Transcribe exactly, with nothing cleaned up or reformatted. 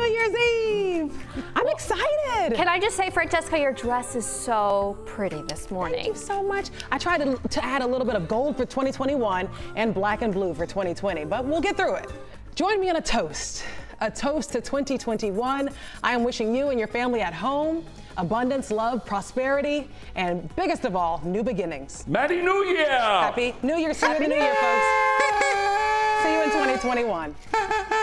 New Year's Eve. I'm well, excited. Can I just say, Francesca, your dress is so pretty this morning. Thank you so much. I tried to, to add a little bit of gold for twenty twenty-one and black and blue for twenty twenty, but we'll get through it. Join me in a toast. A toast to twenty twenty-one. I am wishing you and your family at home abundance, love, prosperity, and biggest of all, new beginnings. Happy New Year! Happy New Year. See you in the New Year, folks. See you in twenty twenty-one.